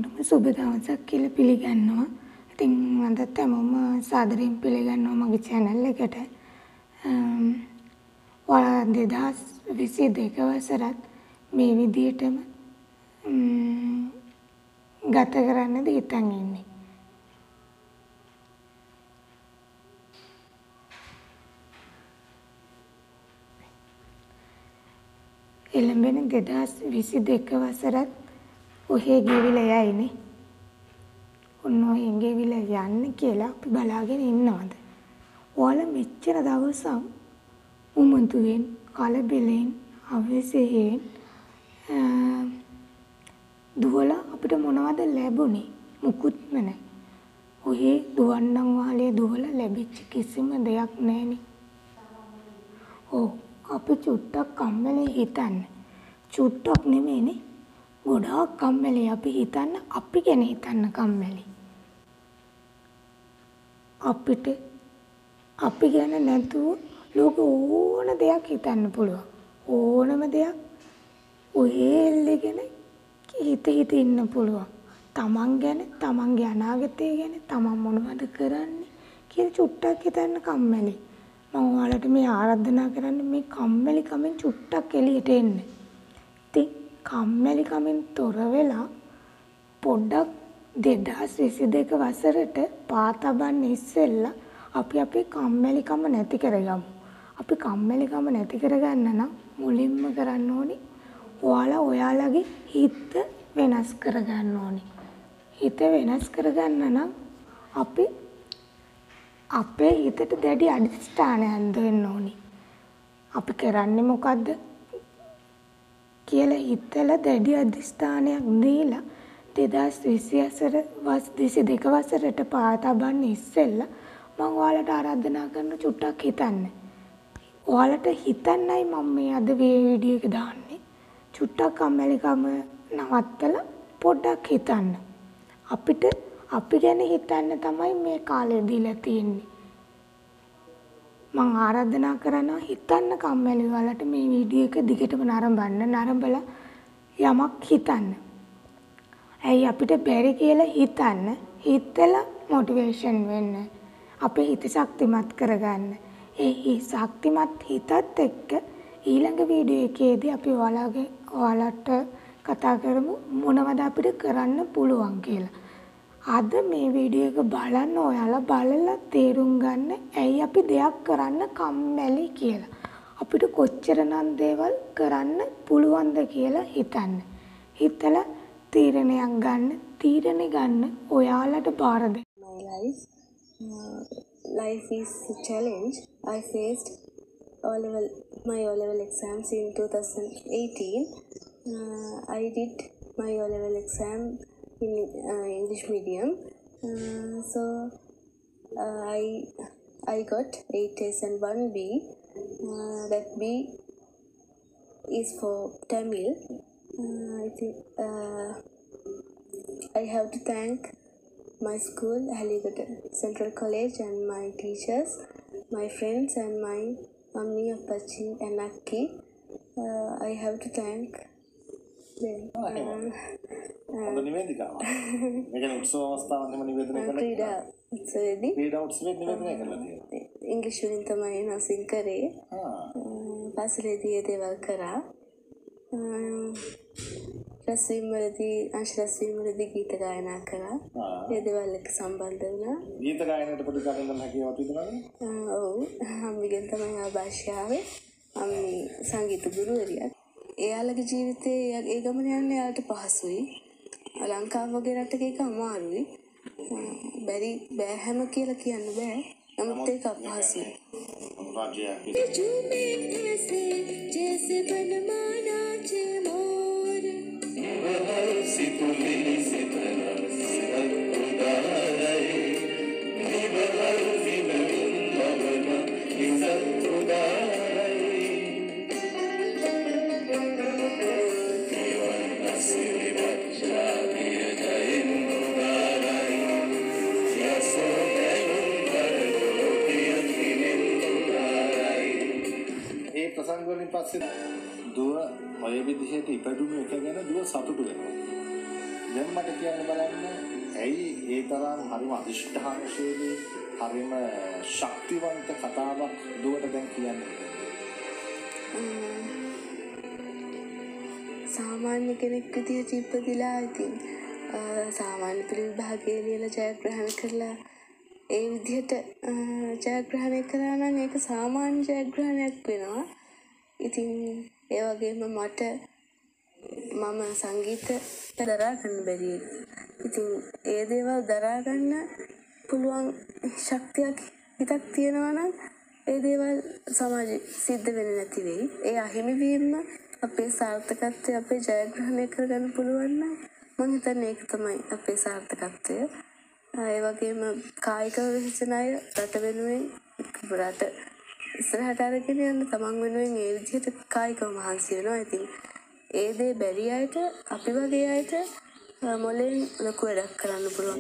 හැමෝටම සුබ දවසක් කියලා පිළිගන්නවා. ඉතින් අදත් හැමෝම සාදරයෙන් පිළිගන්නවා මගේ channel එකට. 2022 වසරත් මේ විදිහටම ගත කරන්නද හිතන් ඉන්නේ. එළඹෙන 2022 වසරත් ඔහේ ගෙවිලා යයිනේ. ඔන්න ඔහේ ගෙවිලා යන්නේ කියලා අපි බලාගෙන ඉන්නවද? ඔයාලා මෙච්චර දවසක් උමුතුවෙන්, කලබලෙන්, අවශ්‍යයෙන් දුවලා අපිට මොනවද ලැබුණේ? මුකුත්ම නැහැ. ඔහේ දුවන්නම් වාලේ දුවලා ලැබිච්ච කිසිම දෙයක් නැහනේ. අපි චුට්ටක් කම්මැලි හිතන්න. චුට්ටක් නෙමෙයිනේ. ගොඩාක් කම්මැලි අපි හිතන්න, අපි ගැන හිතන්න කම්මැලි. අපි ගැන නැතුව ලෝක ඕන දෙයක් හිතන්න පුළුවන්. ඕනම දෙයක් ඔහේ එල්ලගෙන හිත ඉන්න පුළුවන්. තමන් ගැන, තමන්ගේ අනාගතය ගැන, තමන් මොනවද කරන්නේ කියලා චුට්ටක් හිතන්න කම්මැලි. මම ඔයාලට මේ ආරාධනා කරන්නේ මේ කම්මැලිකමෙන් චුට්ටක් එළියට එන්න. ඉතින් කම්මැලිකමෙන් තොර වෙලා පොඩ්ඩක් 2022 වසරට පාතබන්න ඉස්සෙල්ලා අපි අපේ කම්මැලිකම නැති කරගමු. අපි කම්මැලිකම නැති කරගන්න නම් මුලින්ම කරන්න ඕනේ ඔයාලගේ හිත වෙනස් කරගන්න ඕනේ. හිත වෙනස් කරගන්න නම් අපි අපේ හිතට දැඩි අධිෂ්ඨානයක් දෙන්න ඕනේ. අපි කරන්නේ මොකද්ද කියලා හිතලා දැඩි අධිෂ්ඨානයක් දීලා 2022 වසරට පාතබන්න ඉස්සෙල්ලා මම ඔයාලට ආරාධනා කරන චුට්ටක් හිතන්න. ඔයාලට හිතන්නයි මම මේ අද වීඩියෝ එක දාන්නේ. චුට්ටක් කම්මැලිකම නවත්තලා පොඩ්ඩක් හිතන්න. අපි ගැන හිතන්න තමයි මේ කාලේ දීලා තියෙන්නේ. මම ආරාධනා කරනවා හිතන්න කම්මැලි වලට මේ වීඩියෝ එක දිගටම නරඹලා යමක් හිතන්න. ඇයි අපිට බැරි කියලා හිතන්න, හිතලා මොටිවේෂන් වෙන්න. අපේ හිත ශක්තිමත් කරගන්න. ඒ ශක්තිමත් හිතත් එක්ක ඊළඟ වීඩියෝ එකේදී අපි ඔයාලට කතා කරමු මොනවද අපිට කරන්න පුළුවන් කියලා. අද මේ වීඩියෝ එක බලන්න ඔයාලා බලලා තේරුම් ගන්න ඇයි අපි දෙයක් කරන්න කම්මැලි කියලා. අපිට කොච්චරනම් දේවල් කරන්න පුළුවන්ද කියලා හිතන්න. හිතලා තීරණයක් ගන්න ඔයාලට බාර දෙන්න. Life is a challenge. I faced my O-level exams in 2018. I did my O-level exam in English medium. I got 8 A's and 1 B. That B is for Tamil. I think I have to thank my school, Haligata Central College, and my teachers, my friends, and my mummy, appachi, and akki. I have to thank them. English වලින් තමයි nursing කරේ. පාසලේදී ඒ දේවල් කරා. රසවීම වලදී ගීත ගායනා කරා. ඒ දේවල් එක්ක සම්බන්ධ වුණා. ගීත ගායනයට ප්‍රතිචාරයෙන් නම් හැකියාවක් තිබුණාද? ඔව්. අම්මිගෙන් තමයි ආభాෂාවේ. අම්මි සංගීත ගුරුවරියක්. එයාලගේ ජීවිතේ ඒ ගමන යන්න එයාලට පහසුයි. ලංකාව වගේ රටක ඒක අමාරුයි. බෑ හැම කියලා කියන්න බෑ. නමුත් ඒක අපහසුයි. जैसे बनमाना चे मोर सितुली से ප්‍රසංග වලින් පස්සේ දුව ඔය විදිහට ඉපදුණු එක ගැන දුව සතුටු වෙනවා. දැන් මට කියන්න බලන්න ඇයි ඒ තරම් හරිම අදිෂ්ඨානශීලී හරිම ශක්තිවන්ත කතාවක් දුවට දැන් කියන්නේ? සාමාන්‍ය කෙනෙක් විදියට ඉපදිලා ඉතින් සාමාන්‍ය පෙළ විභාගයේ ලියලා ජයග්‍රහණ කරලා ඒ විදිහට ජයග්‍රහණය කරා නම් ඒක සාමාන්‍ය ජයග්‍රහණයක් වෙනවා. ඉතින් ඒ වගේම මම සංගීත දරා ගන්න බැරි. ඉතින් ඒ දේවල් දරා ගන්න පුළුවන් ශක්තියක් හිතක් තියෙනවා නම් ඒ දේවල් සමාජෙ සිද්ධ වෙන්නේ නැති වෙයි. ඒ අහිමි වීම අපේ සාර්ථකත්වය අපේ ජයග්‍රහණය කරගන්න පුළුවන් නම් මම හිතන්නේ ඒක තමයි අපේ සාර්ථකත්වය. ඒ වගේම කායිකව වෙහෙසෙන අය රට වෙනුවෙන් රට ඉස්සරහට අරගෙන යන්න තමන් වෙනුවෙන් ඒ විදිහට කායිකව මහන්සි වෙනවා. ඉතින් ඒ දේ බැරි අයට අපි වගේ අයට මොලෙන් ලොකු වැඩක් කරන්න පුළුවන්.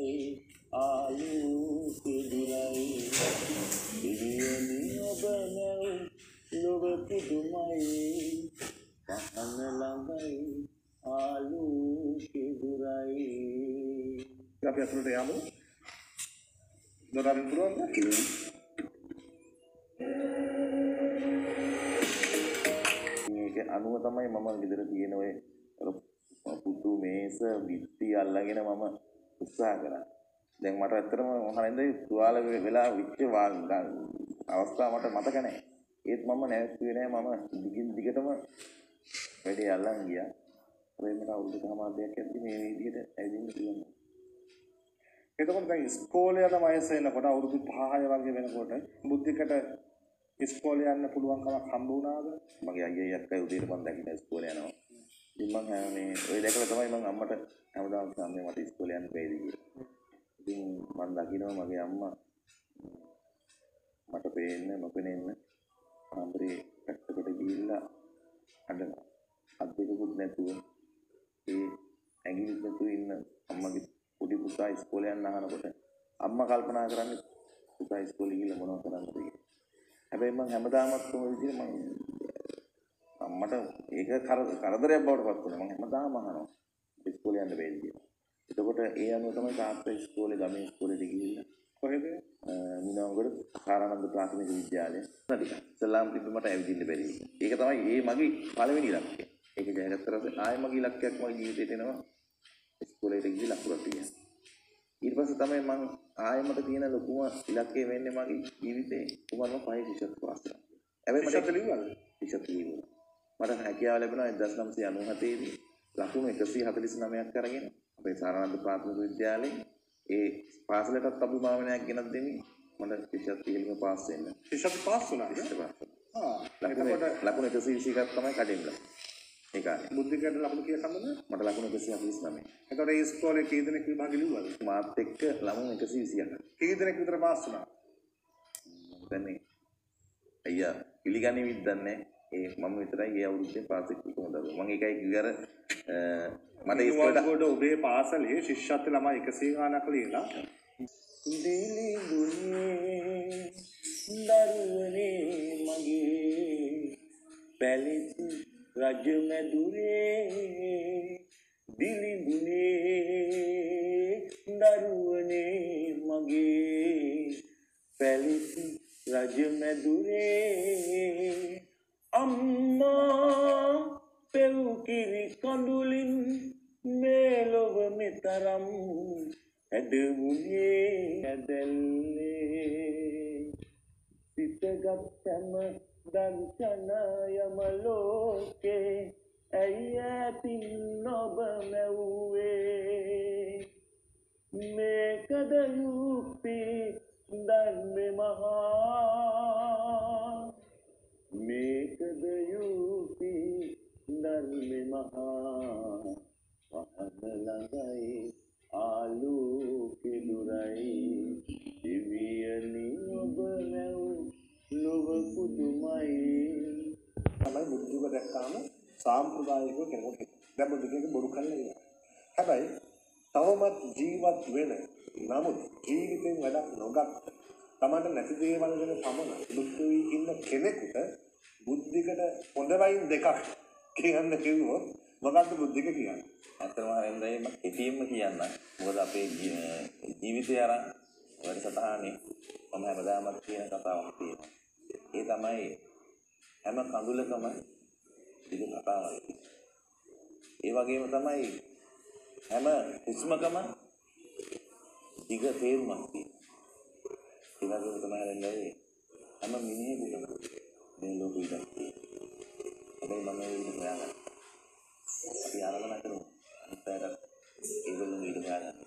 අපි අතුලට යමු. දොරෙන් පුළුවන්ද? මේක අනුව තමයි මම ගෙදර තියෙන ඔය පුතු මේස බිත්ති අල්ලගෙන මම උත්සාහ කරා. දැන් මට ඇත්තටම මොහොනින්ද තුවාල වෙලා විච්ච අවස්ථාව මට මතක නැහැ. ඒත් මම නැවතුනේ නැහැ. මම දිගින් දිගටම වැඩේ අල්ලන් ගියා. වෙනම අවුරුදු සමාදයක් ඇද්දි මේ විදිහට ඇවිදින්න පුළුවන්. එතකොට දැන් ඉස්කෝලේ යන වයස එනකොට අවුරුදු 5 වගේ වෙනකොට බුද්ධිකට ඉස්කෝලේ යන්න පුළුවන් කමක් හම්බ වුණාද? මගේ අයියා අක්කා උදේට මම දැකින ඉස්කෝලේ යනවා. ඉතින් මම මේ ඔය දැකලා තමයි මම අම්මට හැමදාම සම්මේ මට ඉස්කෝලේ යන්න බැයිද කියලා. ඉතින් මම දකිනවා මගේ අම්මා මට පේන්න නොපෙනෙන්න ආම්බරේ පැත්තකට ගිහිල්ලා අඬනවා. අත් දෙකකුත් නැතුව ඒ ඇඟිලිත් නැතුව ඉන්න අම්මගේ පොඩි පුතා ඉස්කෝලේ යන්න අහනකොට අම්මා කල්පනා කරන්නේ පුතා ඉස්කෝලේ ගිහලා මොනවද කරන්නද කියලා. හැබැයි මම හැමදාමත් කොහොම විදිහට මම අම්මට ඒක කරදරයක් බවට පත් වුණා. මම හැමදාම අහනවා ඉස්කෝලේ යන්න බැරිද කියලා. එතකොට ඒ අනුව තමයි තාත්තා ඉස්කෝලේ ගමේ ඉස්කෝලේට ගිහිල්ලා කොහෙද? මිනවගොඩ සාරානන්ද ප්‍රාථමික විද්‍යාලය. නේද? සලාම් තිබ්බ මට ඇවිදින්න බැරි. ඒක තමයි මගේ පළවෙනි ඉලක්කය. ඒක ජයගත්තට ආයෙ මගේ ඉලක්කයක් මගේ ජීවිතේට එනවා. ඉස්කෝලේට ගිහිල්ලා ලකුණක් තියන්න. ඊට පස්සේ තමයි මම ආයෙමට තියෙන ලොකුම ඉලක්කය වෙන්නේ මගේ ජීවිතේ කුමාරම පහේ ශිෂ්‍යත්ව පාස් කරා. හැබැයි මට ශිෂ්‍යත්ව ලියුවා. මට හැකියාව ලැබුණා 1997 දී ලකුණු 149ක් අරගෙන අපේ සාරානන්ද ප්‍රාථමික විද්‍යාලයේ ඒ පාසලටත් අභිමානයක් ගෙනත් දෙමින් මට ශිෂ්‍යත්ව ඉගෙනීම පාස් වෙන්න. ශිෂ්‍යත්ව පාස් වුණා නේද? ලකුණු 121ක් තමයි කඩෙන්න. ඒකයි. බුද්ධිකට ලකුණු කීයක් හම්බුනද? මට ලකුණු 149. එතකොට ඒ ඉස්කෝලේ කී දෙනෙක් විභාගෙ ලිව්වද? මාත් එක්ක ළමුන් 120ක්. කී දෙනෙක් විතර පාස් වුණා? දැන් අයියා පිළිගන්නේ විද්දන්නේ ඒ මම විතරයි ඒ අවුරුද්දේ පාස් වෙච්ච කොහොමද? මම ඒකයි කිව්වර මට ඉස්කෝලේ ඔබේ පාසලේ ශිෂ්‍යත්ව ළමයි 100 ගානක් ලියලා දිලි දුන්නේ දරුවනේ මගේ පැලිති රජ මැදුරේ දිලිඳුනේ දරුවනේ මගේ පැලිති රජ මැදුරේ අම්මා පෙව් කිරි කඳුලින් මේ ලොව මෙතරම් ඇදමුනේ ඇදල්ලේ සිතගත්තම දර්ශනයම ලෝකේ ඇයි ඇතින් ඔබ මැව්වේ මේකද යුක්ති ධර්මෙ මහා මේකද යුක්ති ධර්මෙ මහා පහන ළඟයි ආලෝකෙ දුරයි දිවියනි ඔබ මැව් ලොව පුදුමයි තමයි බුද්ධිව දැක්කාම සාම්ප්‍රදායිකව කෙනෙකුට දැන් බුද්ධියක බොරු කරලා ඉන්නවා. හැබැයි තවමත් ජීවත් වෙන නමුත් ජීවිතෙන් වැඩක් නොගත් තමන්ට නැති දේවල් ගැන පමණ දුක් වී ඉන්න කෙනෙකුට බුද්ධිකට හොඳ වයින් දෙකක් කියන්න කිව්වොත් මොකක්ද බුද්ධික කියන්නේ? ඇත්තම හරියන්නේ මම කෙටියෙන්ම කියන්න. මොකද අපේ ජීවිතය අරන් වැඩසටහනේ මම හැමදාම කියන කතාවක් තියෙනවා. ඒ තමයි හැම කඳුලකම දිග කතාවක්. ඒ වගේම තමයි හැම හුස්මකම දිග තේරුමක් තියෙනවා. ඒ වගේම තමයි හරියන්නේ හැම මිනිහෙකුටම මේ ලෝකෙ ඉඳලා තියෙනවා. හැබැයි මම ඒක හොයාගන්න. අපි ආරාධනා කරමු. අනිත් අයට ඒගොල්ලෝ ඊට හොයාගන්න.